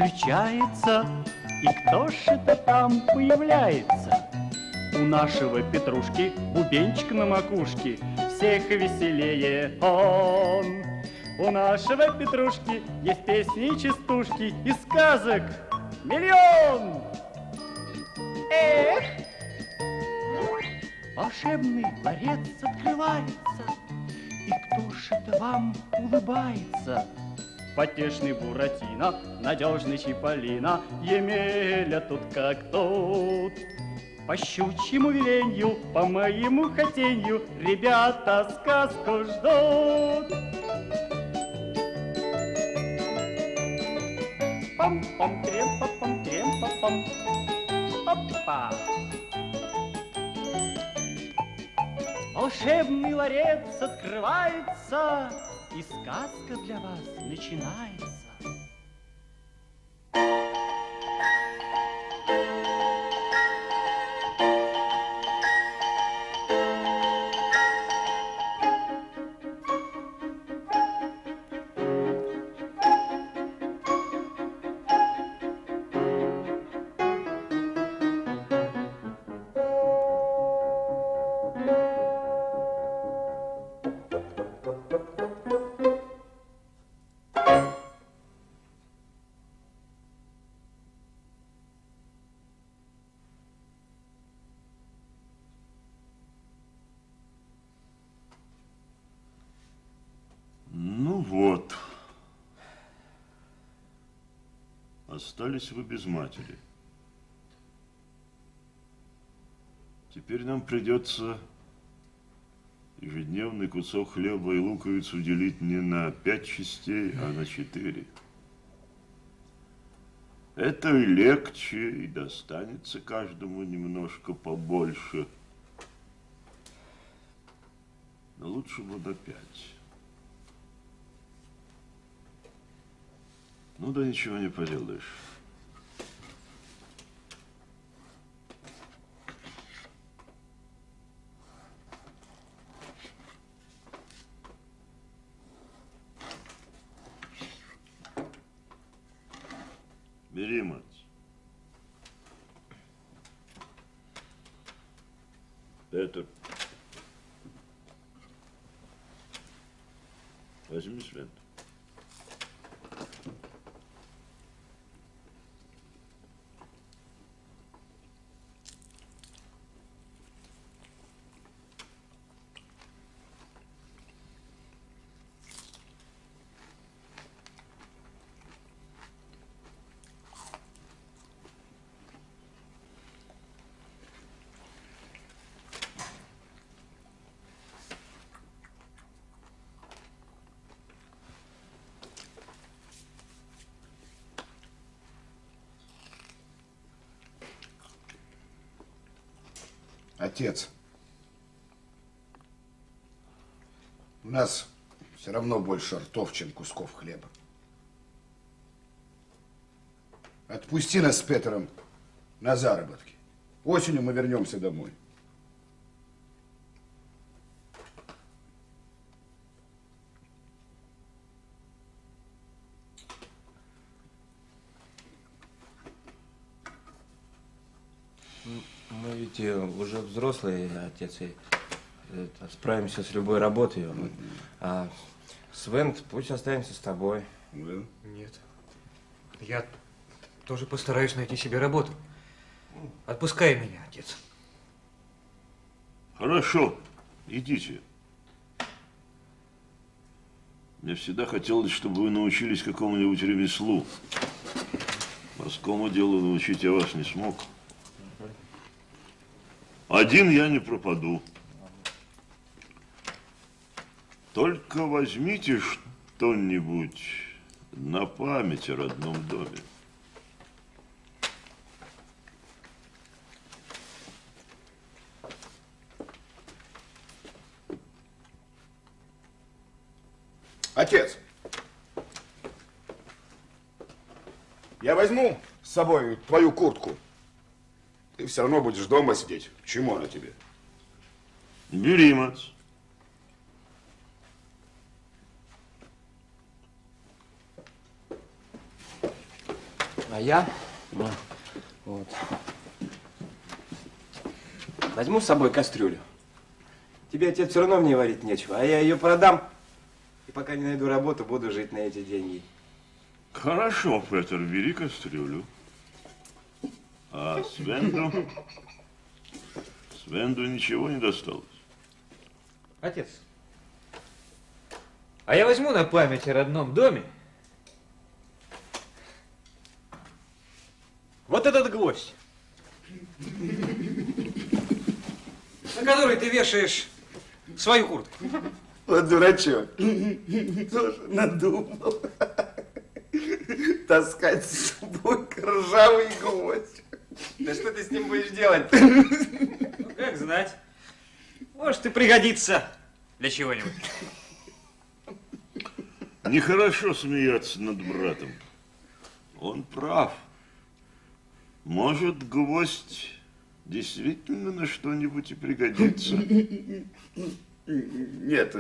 включается, и кто ж это там появляется? У нашего Петрушки бубенчик на макушке, всех веселее он. У нашего Петрушки есть песни и частушки, и сказок миллион. Эх! Волшебный ларец открывается, и кто ж это вам улыбается? Потешный Буратино, надежный Чиполлино, Емеля тут как тут. По щучьему веленью, по моему хотенью, ребята сказку ждут. Пам-пам-трем-пам-пам-трем-пам-пам. Опа! Волшебный ларец открывается, и сказка для вас начинается. Вот. Остались вы без матери. Теперь нам придется ежедневный кусок хлеба и луковицу делить не на 5 частей, а на 4. Это и легче, и достанется каждому немножко побольше. Но лучше бы на 5. Ну да ничего не поделаешь. Бери, мать. Петр. Возьми Свет. Отец, у нас все равно больше ртов, чем кусков хлеба. Отпусти нас с Петром на заработки. Осенью мы вернемся домой. Мы ведь уже взрослые, отец, и справимся с любой работой. А Свен, пусть останется с тобой. Да? Нет. Я тоже постараюсь найти себе работу. Отпускай меня, отец. Хорошо, идите. Мне всегда хотелось, чтобы вы научились какому-нибудь ремеслу. Морскому делу научить я вас не смог. Один я не пропаду. Только возьмите что-нибудь на память о родном доме. Отец, я возьму с собой твою куртку. Ты все равно будешь дома сидеть. К чему она тебе? Бери, мать. А я? Ну, вот. Возьму с собой кастрюлю. Тебе, отец, все равно в ней варить нечего, а я ее продам. И пока не найду работу, буду жить на эти деньги. Хорошо, Петр, бери кастрюлю. А Свенду ничего не досталось. Отец, а я возьму на память о родном доме вот этот гвоздь, на который ты вешаешь свою куртку. Вот дурачок. Тоже надумал таскать с собой ржавый гвоздь. Да что ты с ним будешь делать? Ну, как знать. Может, и пригодится для чего-нибудь. Нехорошо смеяться над братом. Он прав. Может, гвоздь действительно на что-нибудь и пригодится. Нет,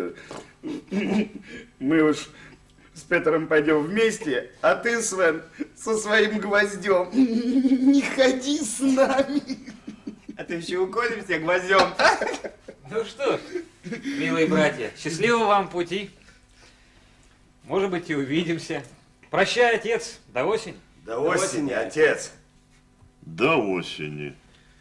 мы уж с Петром пойдем вместе, а ты, Свен, со своим гвоздем не ходи с нами. А ты еще уколем тебя гвоздем. Ну что ж, милые братья, счастливого вам пути. Может быть, и увидимся. Прощай, отец, до осени. До осени, отец. До осени.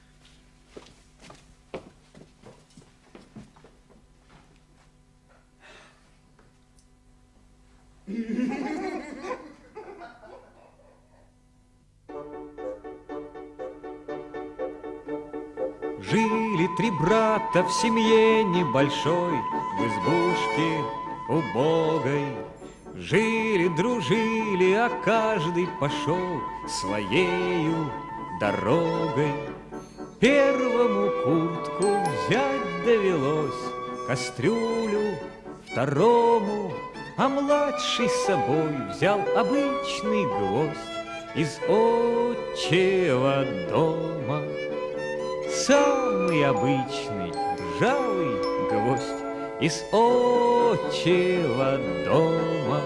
Жили три брата в семье небольшой, в избушке убогой. Жили, дружили, а каждый пошел своею дорогой. Первому куртку взять довелось, кастрюлю второму, а младший с собой взял обычный гвоздь из отчего дома. Самый обычный ржавый гвоздь из отчего дома.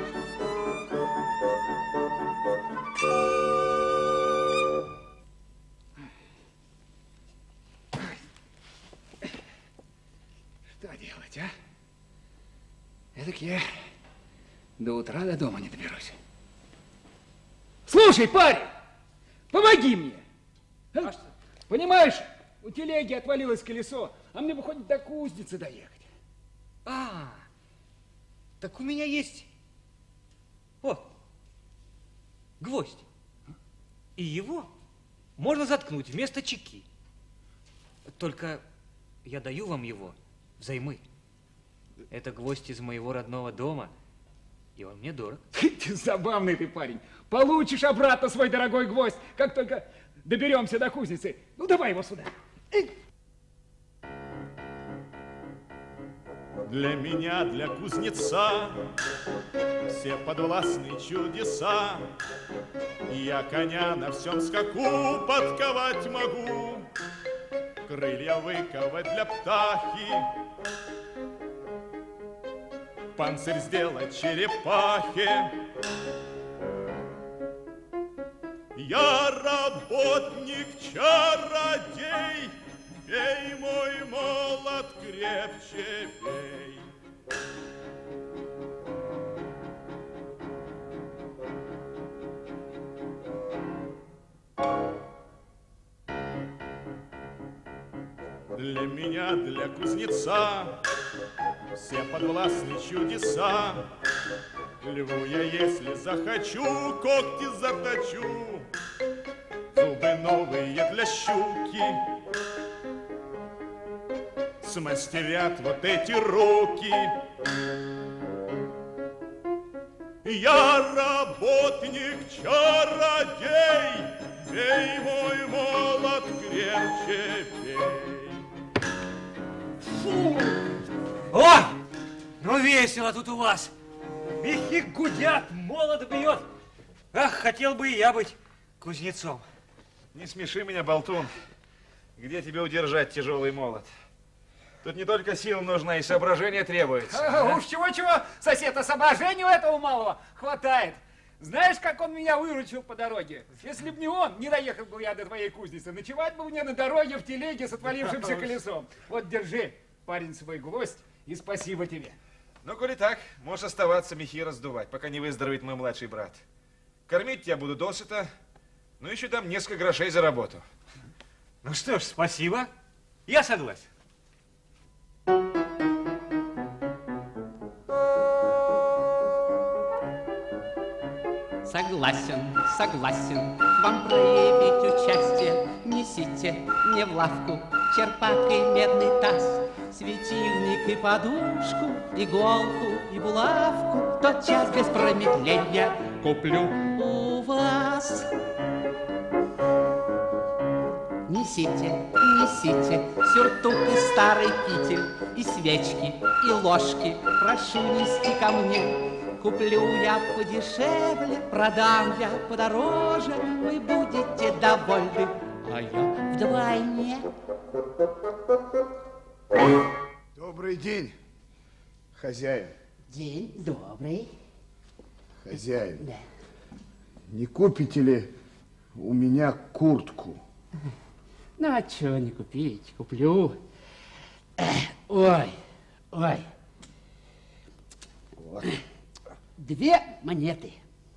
Что делать, а? Эдак я до утра до дома не доберусь. Слушай, парень, помоги мне. А? Понимаешь, у телеги отвалилось колесо, а мне бы хоть до кузницы доехать. А, так у меня есть вот гвоздь. И его можно заткнуть вместо чеки. Только я даю вам его взаймы. Это гвоздь из моего родного дома, и он мне дорог. Забавный ты парень. Получишь обратно свой дорогой гвоздь, как только доберемся до кузницы. Ну, давай его сюда. Для меня, для кузнеца, все подвластны чудеса. Я коня на всем скаку подковать могу, крылья выковать для птахи, панцирь сделать черепахе. Я работник-чародей, бей мой молот крепче, бей. Для меня, для кузнеца, все подвластны чудеса. Льву я, если захочу, когти заточу, зубы новые для щуки смастерят вот эти руки. Я работник-чародей, бей мой молот крепче, бей. Фу! О! Ну весело тут у вас. Мехи гудят, молот бьет. Ах, хотел бы и я быть кузнецом. Не смеши меня, болтун. Где тебе удержать тяжелый молот? Тут не только сил нужна, и соображение требуется. Уж чего-чего, сосед, а соображению этого малого хватает. Знаешь, как он меня выручил по дороге? Если б не он, не доехал бы я до твоей кузницы. Ночевать бы мне на дороге в телеге с отвалившимся колесом. Вот, держи, парень, свой гвоздь, и спасибо тебе. Ну, коли так, можешь оставаться, мехи раздувать, пока не выздоровеет мой младший брат. Кормить тебя буду досыта, ну еще дам несколько грошей за работу. Ну что ж, спасибо. Я согласен. Согласен, согласен, вам проявить участие. Несите мне в лавку черпак и медный таз, светильник и подушку, иголку и булавку. Тотчас без промедления куплю у вас. Несите, несите сюртук и старый китель, и свечки, и ложки, прошу нести ко мне. Куплю я подешевле, продам я подороже, вы будете довольны, а я вдвойне. Добрый день, хозяин. День добрый. Хозяин, Да. не купите ли у меня куртку? Ну, а чего не купить? Куплю. Ой, ой. Вот. 2 монеты.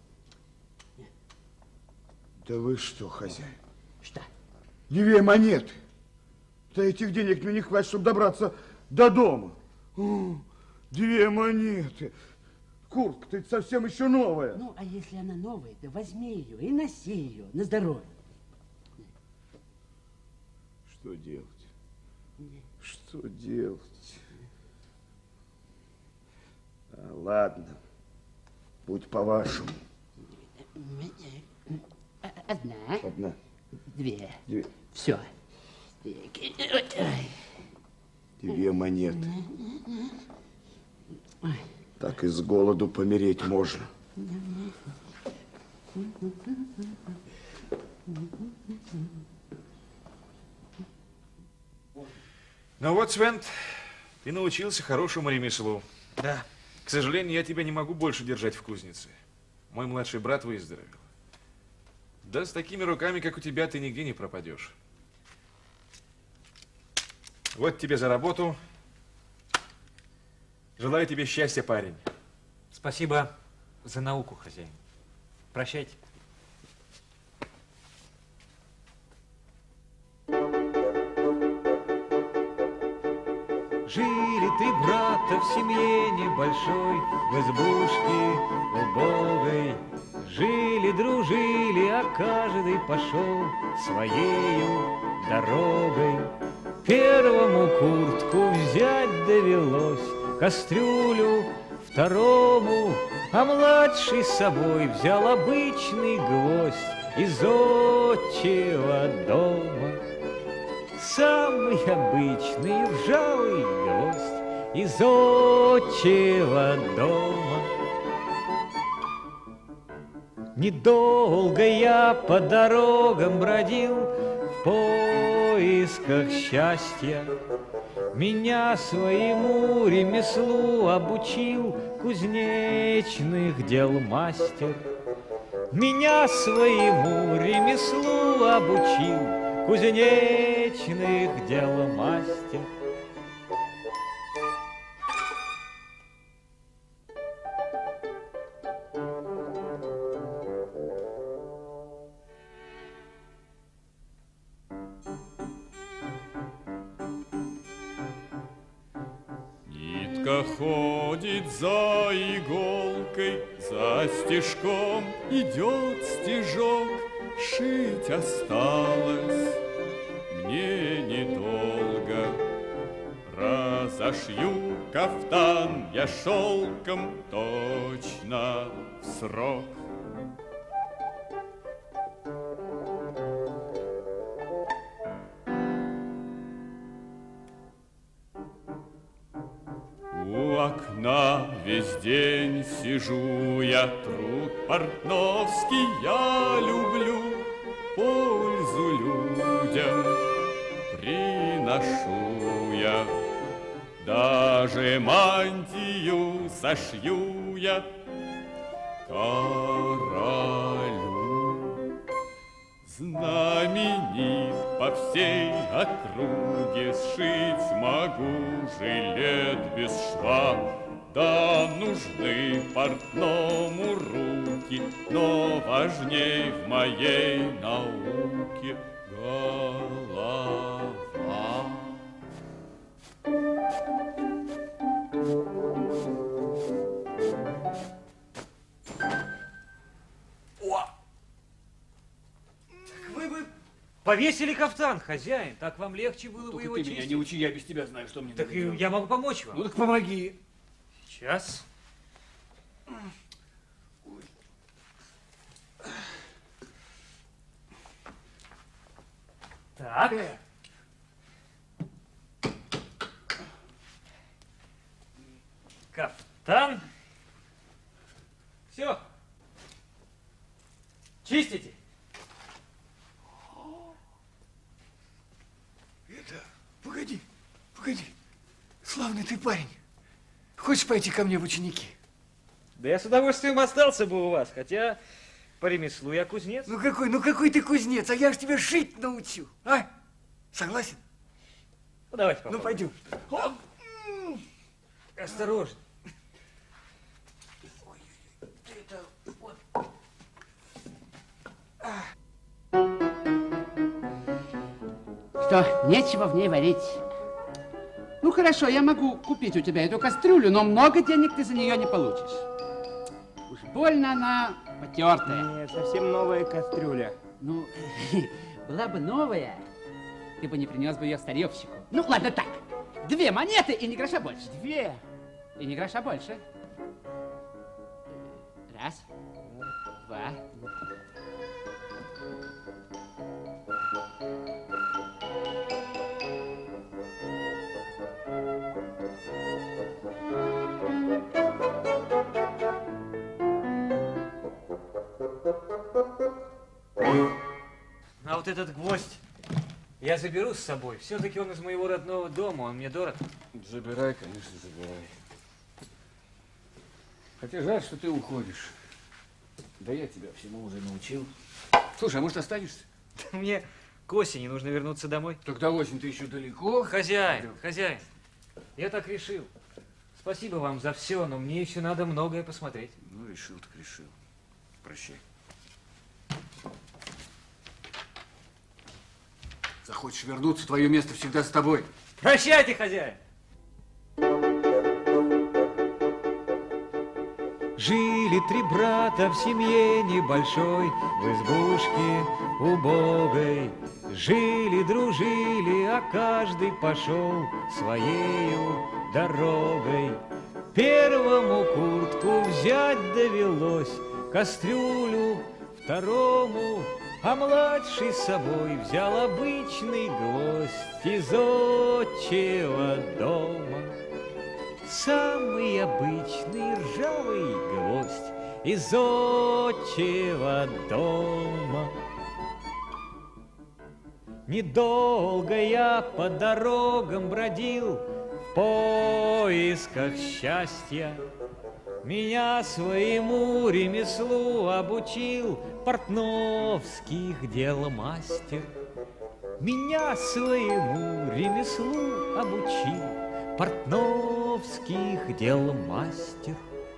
Да вы что, хозяин? Что? 2 монеты. Да этих денег мне не хватит, чтобы добраться до дома. 2 монеты. Куртка-то совсем еще новая. Ну, а если она новая, то возьми ее и носи ее на здоровье. Что делать? Что делать? Ладно, будь по-вашему. 1, Одна. 2. 2. Все. 2 монеты. Так и с голоду помереть можно. Ну вот, Свен, ты научился хорошему ремеслу. Да. К сожалению, я тебя не могу больше держать в кузнице. Мой младший брат выздоровел. Да с такими руками, как у тебя, ты нигде не пропадешь. Вот тебе за работу. Желаю тебе счастья, парень. Спасибо за науку, хозяин. Прощайте. Жили 3 брата в семье небольшой, в избушке убогой. Жили, дружили, а каждый пошел своею дорогой. Первому куртку взять довелось, кастрюлю второму, а младший с собой взял обычный гвоздь из отчего дома. Самый обычный ржавый гвоздь из отчего дома. Недолго я по дорогам бродил в поисках счастья. Меня своему ремеслу обучил кузнечных дел мастер. Меня своему ремеслу обучил кузнечных дел мастер. Нитка ходит за иголкой, за стежком идет стежок. Шить осталось мне недолго. Разошью кафтан я шелком точно в срок. У окна весь день сижу я, труд портновский я люблю, пользу людям приношу я. Даже мантию сошью я, королю. Знаменит по всей округе, сшить могу жилет без шва. Да нужны портному руки, но важней в моей науке голова. Вы бы повесили кафтан, хозяин. Так вам легче было бы его Ты чистить. меня не учи, я без тебя знаю, что мне Так надо делать. я могу помочь вам. Ну так помоги. Сейчас. Так. Кафтан. Все. Чистите. Погоди. Славный ты парень. Хочешь пойти ко мне в ученики? Да я с удовольствием остался бы у вас, хотя по ремеслу я кузнец. Ну какой ты кузнец, а я ж тебя шить научу. А? Согласен? Ну, давайте Ну попробуем. пойдем. Осторожно. Что, нечего в ней варить? Ну хорошо, я могу купить у тебя эту кастрюлю, но много денег ты за нее не получишь. Уж больно она потертая. Нет, совсем новая кастрюля. Ну, была бы новая, ты бы не принес бы ее старьевщику. Ну, ладно так. 2 монеты и ни гроша больше. 2. И ни гроша больше. 1, 2. А вот этот гвоздь я заберу с собой. Все-таки он из моего родного дома, он мне дорог. Забирай, конечно, забирай. Хотя жаль, что ты уходишь. Да я тебя всему уже научил. Слушай, а может останешься? Мне к осени нужно вернуться домой. Тогда осень ты еще далеко. Хозяин, я так решил. Спасибо вам за все, но мне еще надо многое посмотреть. Ну, решил так решил. Прощай. Захочешь вернуться, твое место всегда с тобой. Прощайте, хозяин! Жили 3 брата в семье небольшой, в избушке убогой. Жили, дружили, а каждый пошел своею дорогой. Первому куртку взять довелось, кастрюлю второму, а младший с собой взял обычный гвоздь из отчего дома. Самый обычный ржавый гвоздь из отчего дома. Недолго я по дорогам бродил в поисках счастья. Меня своему ремеслу обучил портновских дел мастер. Меня своему ремеслу обучил портновских дел мастер.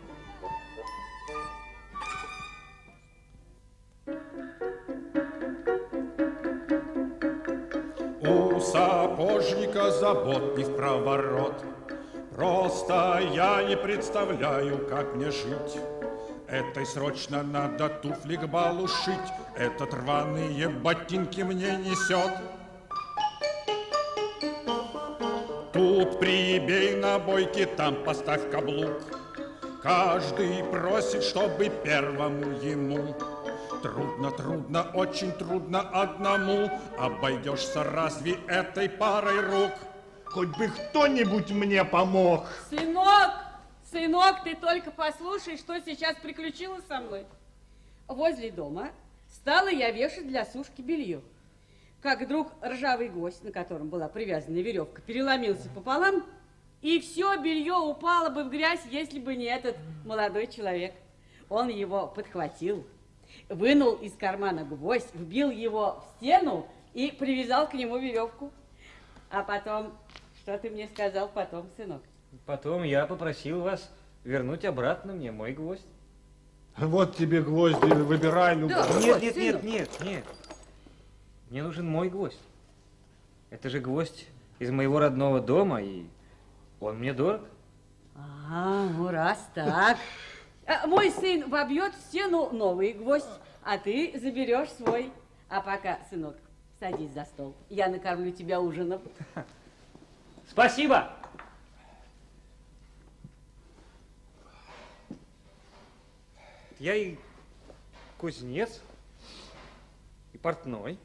У сапожника забот не в проворот. Просто я не представляю, как мне жить. Этой срочно надо туфли к балу шить. Этот рваные ботинки мне несет. Тут прибей на бойке, там поставь каблук. Каждый просит, чтобы первому ему. Трудно, трудно, очень трудно одному. Обойдешься разве этой парой рук? Хоть бы кто-нибудь мне помог. Сынок, ты только послушай, что сейчас приключилось со мной. Возле дома стала я вешать для сушки белье. Как вдруг ржавый гвоздь, на котором была привязана веревка, переломился пополам, и все белье упало бы в грязь, если бы не этот молодой человек. Он его подхватил, вынул из кармана гвоздь, вбил его в стену и привязал к нему веревку. А потом, что ты мне сказал потом, сынок? Потом я попросил вас вернуть обратно мне мой гвоздь. Вот тебе гвозди, выбирай любой. Да. Нет. Мне нужен мой гвоздь. Это же гвоздь из моего родного дома, и он мне дорог. Ну раз так. Мой сын вобьет в стену новый гвоздь, а ты заберешь свой. А пока, сынок, садись за стол. Я накормлю тебя ужином. Спасибо. Я и кузнец, и портной,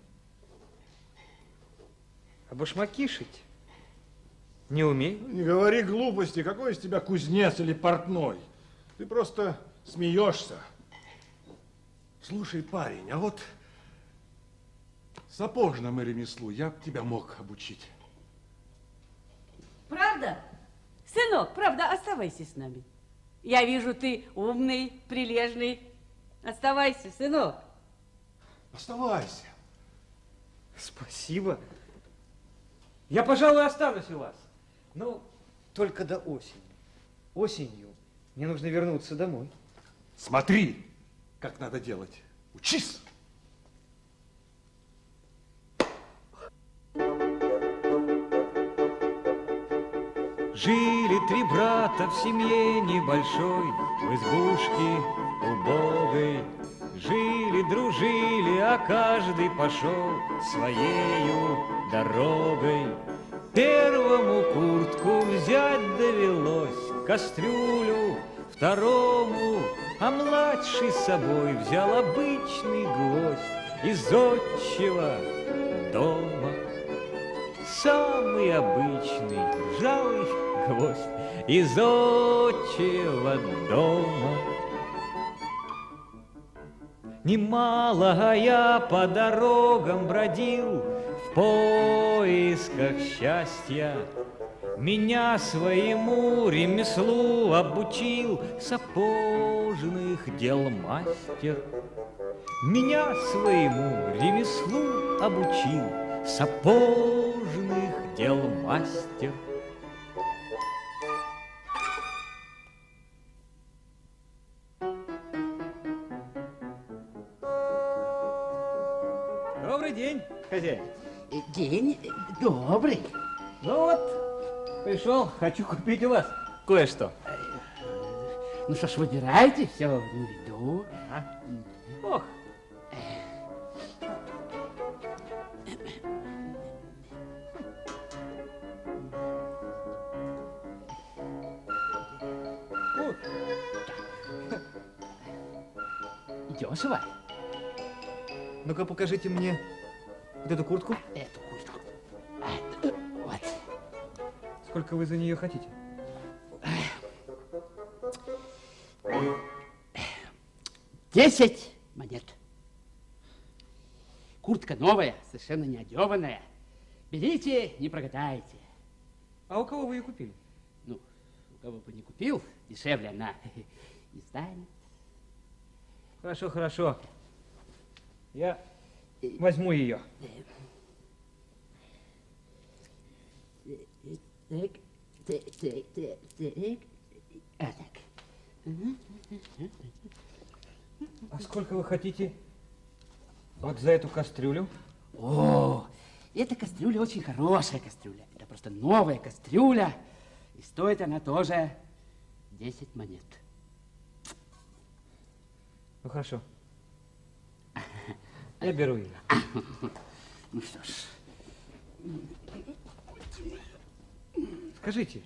а башмаки шить не умею. Не говори глупости, какой из тебя кузнец или портной? Ты просто смеешься. Слушай, парень, а вот сапожному ремеслу я б тебя мог обучить. Правда? Сынок, правда, оставайся с нами. Я вижу, ты умный, прилежный. Оставайся, сынок. Оставайся. Спасибо. Я, пожалуй, останусь у вас. Но только до осени. Осенью мне нужно вернуться домой. Смотри, как надо делать. Учись. Жили три брата в семье небольшой, в избушке убогой. Жили, дружили, а каждый пошел своею дорогой. Первому куртку взять довелось, кастрюлю, второму, а младший с собой взял обычный гвоздь из отчего дома. Самый обычный ржавый гвоздь из отчего дома. Немало я по дорогам бродил в поисках счастья. Меня своему ремеслу обучил сапожных дел мастер. Меня своему ремеслу обучил сапожных дел мастер. Добрый день, хозяин. День добрый. Ну вот, пришел, хочу купить у вас кое-что. Ну что ж, выбирайте, все на виду. Ох. Дешево. Ну-ка, покажите мне вот эту куртку. Эту куртку. Вот. Сколько вы за нее хотите? 10 монет. Куртка новая, совершенно не одеванная. Берите, не прогадаете. А у кого вы ее купили? Ну, у кого бы не купил, дешевле она не станет. Хорошо, хорошо. Я возьму ее. Так. А сколько вы хотите вот за эту кастрюлю? О, эта кастрюля очень хорошая кастрюля. Это просто новая кастрюля. И стоит она тоже 10 монет. Ну, хорошо. Я беру ее. Ну что ж. Скажите,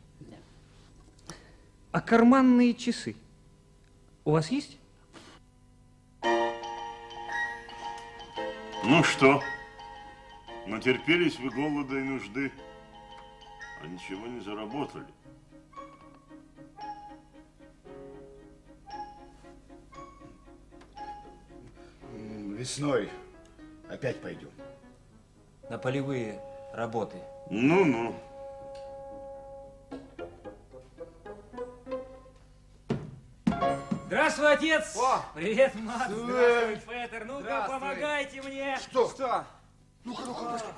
а карманные часы у вас есть? Ну что, натерпелись вы голода и нужды, а ничего не заработали. Весной опять пойдем. На полевые работы. Ну-ну. Здравствуй, отец! О! Привет, мать! Здравствуй, Петер! Ну-ка, Здравствуй. помогайте мне! Что? Ну-ка, пошли.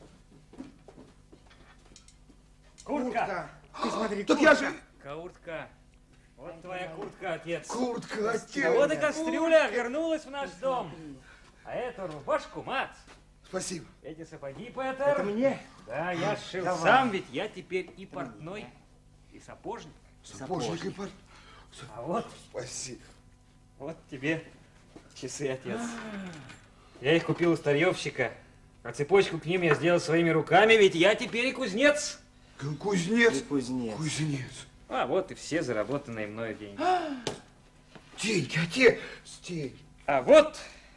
Куртка! Ты смотри, Так я же... Куртка! Вот твоя куртка, отец! Куртка, отец. А вот и кастрюля вернулась в наш дом. А эту рубашку, мать! Спасибо. Эти сапоги, Петер! Это мне? Да, я сшил Давай. сам, ведь я теперь и портной, и сапожник. Сапожник и порт. А вот, Спасибо. вот тебе часы, отец. Я их купил у старьевщика, а цепочку к ним я сделал своими руками, ведь я теперь и кузнец. Кузнец. Кузнец. Кузнец. А вот и все заработанные мною деньги. Деньги, отец. Деньги. А вот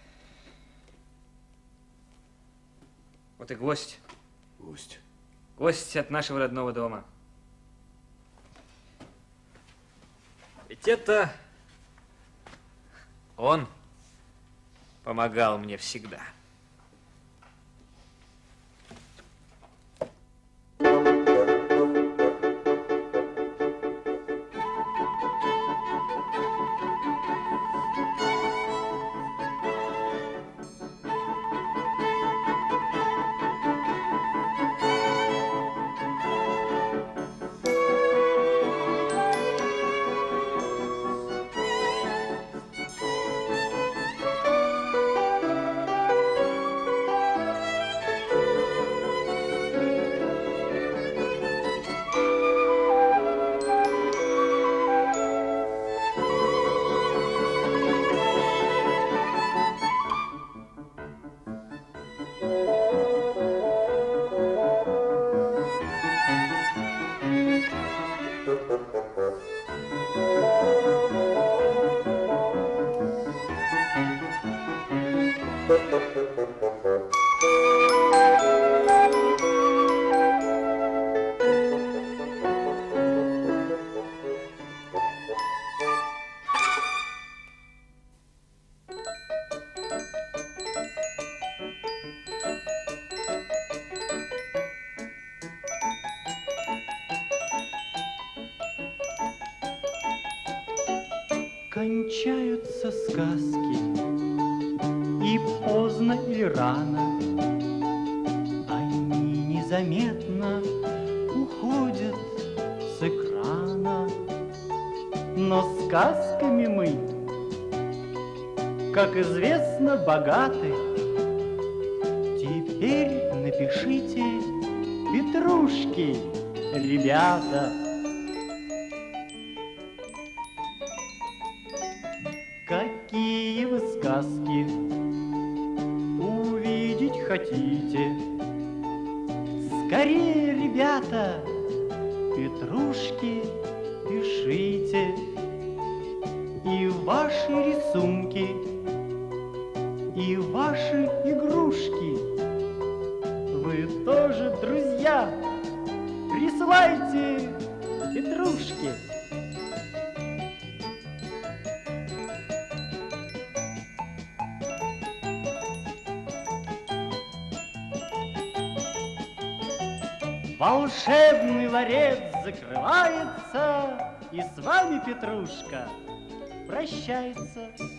и гость. Гость. Гость от нашего родного дома. Ведь это он помогал мне всегда. Кончаются сказки, и поздно или рано они незаметно уходят с экрана. Но сказками мы, как известно, богаты. Теперь напишите петрушки, ребята. Какие вы сказки увидеть хотите? Скорее, ребята, петрушки пишите. И ваши рисунки, и ваши игрушки вы тоже, друзья, присылайте петрушки. Волшебный ларец закрывается, и с вами, Петрушка, прощается.